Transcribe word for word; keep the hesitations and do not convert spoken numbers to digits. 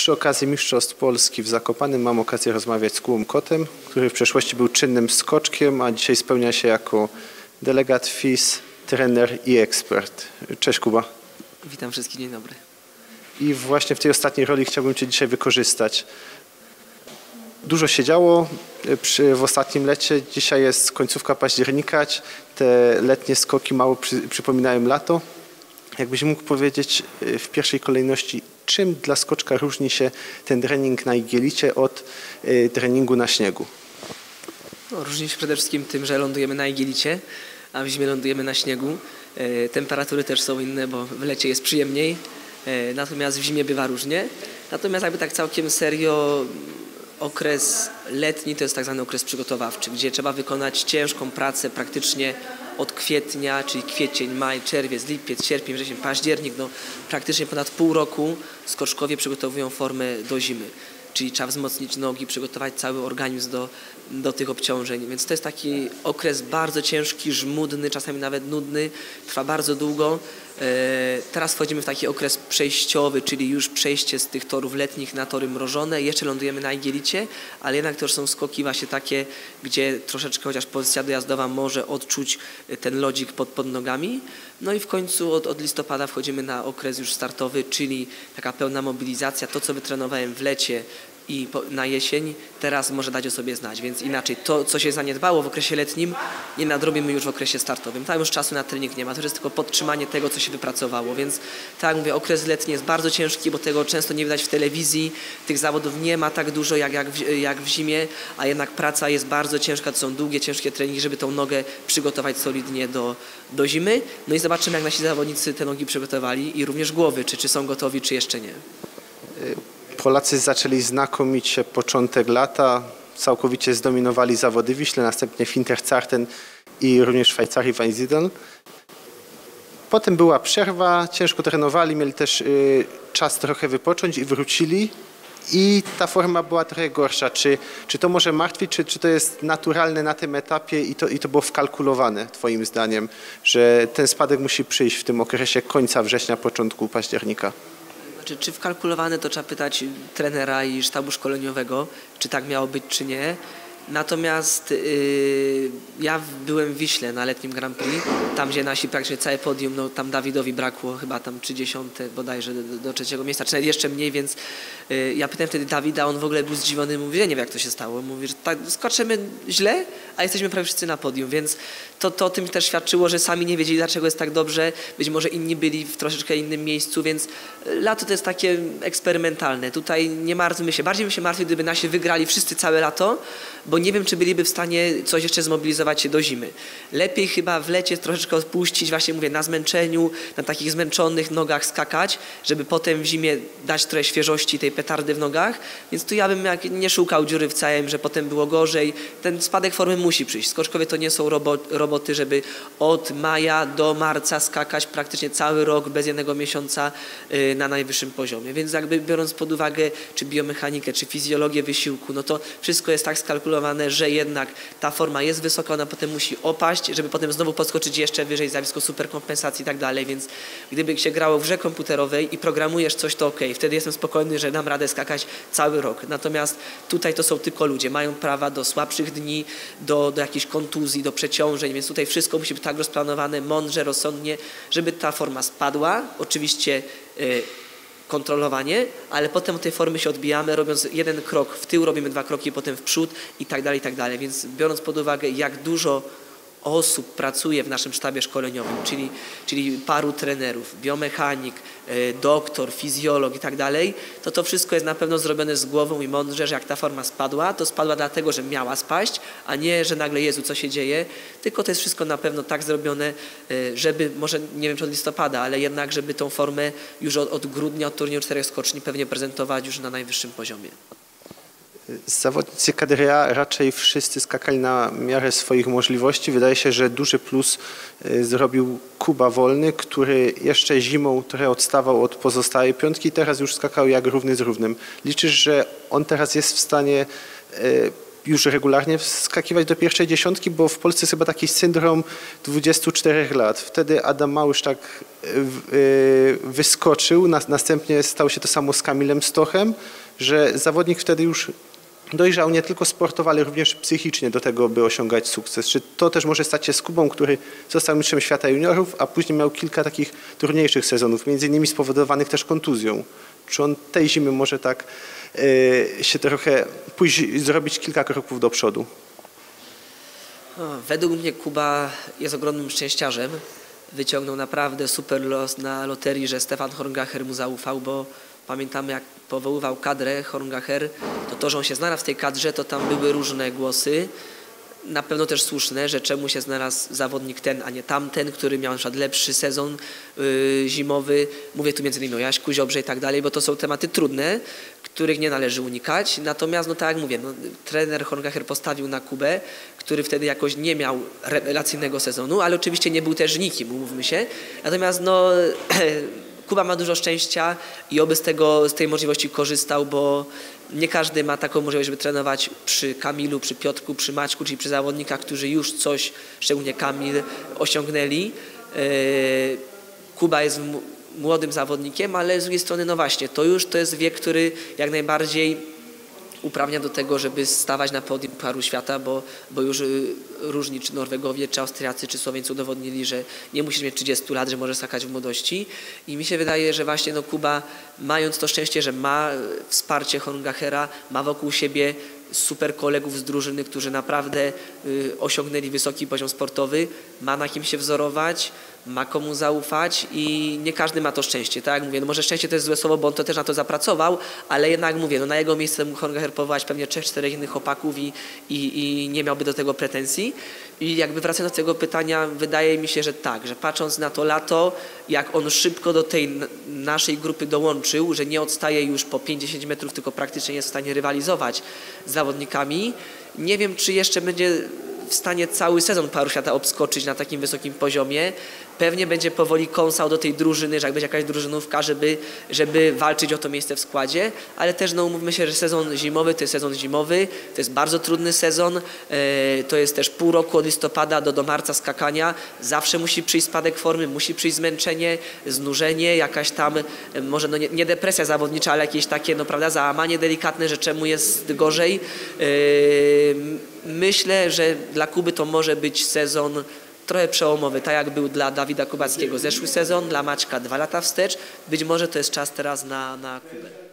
Przy okazji Mistrzostw Polski w Zakopanem mam okazję rozmawiać z Kubą Kotem, który w przeszłości był czynnym skoczkiem, a dzisiaj spełnia się jako delegat F I S, trener i ekspert. Cześć Kuba. Witam wszystkich, dzień dobry. I właśnie w tej ostatniej roli chciałbym Cię dzisiaj wykorzystać. Dużo się działo przy, w ostatnim lecie. Dzisiaj jest końcówka października. Te letnie skoki mało przy, przypominają lato. Jakbyś mógł powiedzieć w pierwszej kolejności, czym dla skoczka różni się ten trening na igielicie od y, treningu na śniegu? No, różni się przede wszystkim tym, że lądujemy na igielicie, a w zimie lądujemy na śniegu. E, temperatury też są inne, bo w lecie jest przyjemniej, e, natomiast w zimie bywa różnie. Natomiast jakby tak całkiem serio, okres letni to jest tak zwany okres przygotowawczy, gdzie trzeba wykonać ciężką pracę praktycznie od kwietnia, czyli kwiecień, maj, czerwiec, lipiec, sierpień, wrzesień, październik, no praktycznie ponad pół roku skoczkowie przygotowują formę do zimy. Czyli trzeba wzmocnić nogi, przygotować cały organizm do, do tych obciążeń. Więc to jest taki okres bardzo ciężki, żmudny, czasami nawet nudny, trwa bardzo długo. Teraz wchodzimy w taki okres przejściowy, czyli już przejście z tych torów letnich na tory mrożone. Jeszcze lądujemy na igielicie, ale jednak to już są skoki właśnie takie, gdzie troszeczkę chociaż pozycja dojazdowa może odczuć ten lodzik pod, pod nogami. No i w końcu od, od listopada wchodzimy na okres już startowy, czyli taka pełna mobilizacja. To, co wytrenowałem w lecie i na jesień, teraz może dać o sobie znać, więc inaczej to, co się zaniedbało w okresie letnim, nie nadrobimy już w okresie startowym. Tam już czasu na trening nie ma, to jest tylko podtrzymanie tego, co się wypracowało, więc tak jak mówię, okres letni jest bardzo ciężki, bo tego często nie widać w telewizji, tych zawodów nie ma tak dużo jak, jak, w, jak w zimie, a jednak praca jest bardzo ciężka, to są długie, ciężkie treningi, żeby tą nogę przygotować solidnie do, do zimy. No i zobaczymy, jak nasi zawodnicy te nogi przygotowali i również głowy, czy, czy są gotowi, czy jeszcze nie. Polacy zaczęli znakomicie początek lata, całkowicie zdominowali zawody Wiśle, następnie w Intercarten i również w Szwajcarii w Einsiedeln. Potem była przerwa, ciężko trenowali, mieli też y, czas trochę wypocząć i wrócili i ta forma była trochę gorsza. Czy, czy to może martwić, czy, czy to jest naturalne na tym etapie i to, i to było wkalkulowane Twoim zdaniem, że ten spadek musi przyjść w tym okresie końca września, początku października? Znaczy, czy wkalkulowane, to trzeba pytać trenera i sztabu szkoleniowego, czy tak miało być, czy nie. Natomiast yy, ja byłem w Wiśle na letnim Grand Prix, tam gdzie nasi praktycznie całe podium, no tam Dawidowi brakło chyba tam trzydziestego bodajże do, do trzeciego miejsca, czy nawet jeszcze mniej, więc yy, ja pytałem wtedy Dawida, on w ogóle był zdziwiony, mówi, że nie wie jak to się stało, mówi, że tak, skaczemy źle, a jesteśmy prawie wszyscy na podium, więc to, to o tym też świadczyło, że sami nie wiedzieli dlaczego jest tak dobrze, być może inni byli w troszeczkę innym miejscu, więc lato to jest takie eksperymentalne, tutaj nie martwmy się, bardziej bym się martwił, gdyby nasi wygrali wszyscy całe lato, bo nie wiem, czy byliby w stanie coś jeszcze zmobilizować się do zimy. Lepiej chyba w lecie troszeczkę odpuścić, właśnie mówię, na zmęczeniu, na takich zmęczonych nogach skakać, żeby potem w zimie dać trochę świeżości tej petardy w nogach, więc tu ja bym jak nie szukał dziury w całym, że potem było gorzej. Ten spadek formy musi przyjść. Skoczkowie to nie są robo, roboty, żeby od maja do marca skakać praktycznie cały rok bez jednego miesiąca yy, na najwyższym poziomie, więc jakby biorąc pod uwagę czy biomechanikę, czy fizjologię wysiłku, no to wszystko jest tak skalkulowane, że jednak ta forma jest wysoka, ona potem musi opaść, żeby potem znowu podskoczyć jeszcze wyżej, zjawisko superkompensacji i tak dalej, więc gdyby się grało w grze komputerowej i programujesz coś, to ok, wtedy jestem spokojny, że dam radę skakać cały rok. Natomiast tutaj to są tylko ludzie, mają prawa do słabszych dni, do, do jakichś kontuzji, do przeciążeń, więc tutaj wszystko musi być tak rozplanowane, mądrze, rozsądnie, żeby ta forma spadła. Oczywiście yy, kontrolowanie, ale potem od tej formy się odbijamy, robiąc jeden krok w tył, robimy dwa kroki potem w przód i tak dalej, i tak dalej. Więc biorąc pod uwagę, jak dużo osób pracuje w naszym sztabie szkoleniowym, czyli, czyli paru trenerów, biomechanik, doktor, fizjolog i tak dalej, to to wszystko jest na pewno zrobione z głową i mądrze, że jak ta forma spadła, to spadła dlatego, że miała spaść, a nie, że nagle Jezu, co się dzieje, tylko to jest wszystko na pewno tak zrobione, żeby, może nie wiem czy od listopada, ale jednak, żeby tą formę już od, od grudnia, od turnieju czterech skoczni pewnie prezentować już na najwyższym poziomie. Zawodnicy kadry A raczej wszyscy skakali na miarę swoich możliwości. Wydaje się, że duży plus zrobił Kuba Wolny, który jeszcze zimą trochę odstawał od pozostałej piątki, teraz już skakał jak równy z równym. Liczysz, że on teraz jest w stanie już regularnie wskakiwać do pierwszej dziesiątki, bo w Polsce jest chyba taki syndrom dwudziestu czterech lat. Wtedy Adam Małysz tak wyskoczył, następnie stało się to samo z Kamilem Stochem, że zawodnik wtedy już dojrzał nie tylko sportowo, ale również psychicznie do tego, by osiągać sukces. Czy to też może stać się z Kubą, który został mistrzem świata juniorów, a później miał kilka takich trudniejszych sezonów, między innymi spowodowanych też kontuzją. Czy on tej zimy może tak y, się trochę pójść, zrobić kilka kroków do przodu? Według mnie Kuba jest ogromnym szczęściarzem. Wyciągnął naprawdę super los na loterii, że Stefan Horngacher mu zaufał, bo pamiętamy, jak powoływał kadrę Horngacher, to to, że on się znalazł w tej kadrze, to tam były różne głosy, na pewno też słuszne, że czemu się znalazł zawodnik ten, a nie tamten, który miał na przykład lepszy sezon yy, zimowy. Mówię tu między innymi o Jaśku, Ziobrze i tak dalej, bo to są tematy trudne, których nie należy unikać. Natomiast, no tak jak mówię, no, trener Horngacher postawił na Kubę, który wtedy jakoś nie miał rewelacyjnego sezonu, ale oczywiście nie był też nikim, umówmy się. Natomiast no Kuba ma dużo szczęścia i oby z, tego, z tej możliwości korzystał, bo nie każdy ma taką możliwość, żeby trenować przy Kamilu, przy Piotrku, przy Maćku, czyli przy zawodnikach, którzy już coś, szczególnie Kamil, osiągnęli. Kuba jest młodym zawodnikiem, ale z drugiej strony, no właśnie, to już to jest wiek, który jak najbardziej uprawnia do tego, żeby stawać na podium Pucharu Świata, bo, bo już różni czy Norwegowie, czy Austriacy, czy Słoweńcy udowodnili, że nie musisz mieć trzydziestu lat, że możesz skakać w młodości. I mi się wydaje, że właśnie no Kuba, mając to szczęście, że ma wsparcie Horngachera, ma wokół siebie super kolegów z drużyny, którzy naprawdę y, osiągnęli wysoki poziom sportowy, ma na kim się wzorować, ma komu zaufać i nie każdy ma to szczęście. Tak jak mówię, no może szczęście to jest złe słowo, bo on to też na to zapracował, ale jednak mówię, no na jego miejsce mógł Horngacher powołać pewnie trzech, czterech innych chłopaków i, i, i nie miałby do tego pretensji. I jakby wracając do tego pytania, wydaje mi się, że tak, że patrząc na to lato, jak on szybko do tej naszej grupy dołączył, że nie odstaje już po pięćdziesiąt metrów, tylko praktycznie jest w stanie rywalizować z zawodnikami. Nie wiem, czy jeszcze będzie w stanie cały sezon Pucharu Świata obskoczyć na takim wysokim poziomie. Pewnie będzie powoli kąsał do tej drużyny, że jak będzie jakaś drużynówka, żeby, żeby walczyć o to miejsce w składzie, ale też no umówmy się, że sezon zimowy to jest sezon zimowy, to jest bardzo trudny sezon, e, to jest też pół roku od listopada do, do marca skakania, zawsze musi przyjść spadek formy, musi przyjść zmęczenie, znużenie, jakaś tam, e, może no nie, nie depresja zawodnicza, ale jakieś takie, no prawda, załamanie delikatne, że czemu jest gorzej. E, myślę, że dla Kuby to może być sezon trochę przełomowy, tak jak był dla Dawida Kubackiego zeszły sezon, dla Maćka dwa lata wstecz. Być może to jest czas teraz na, na Kubę.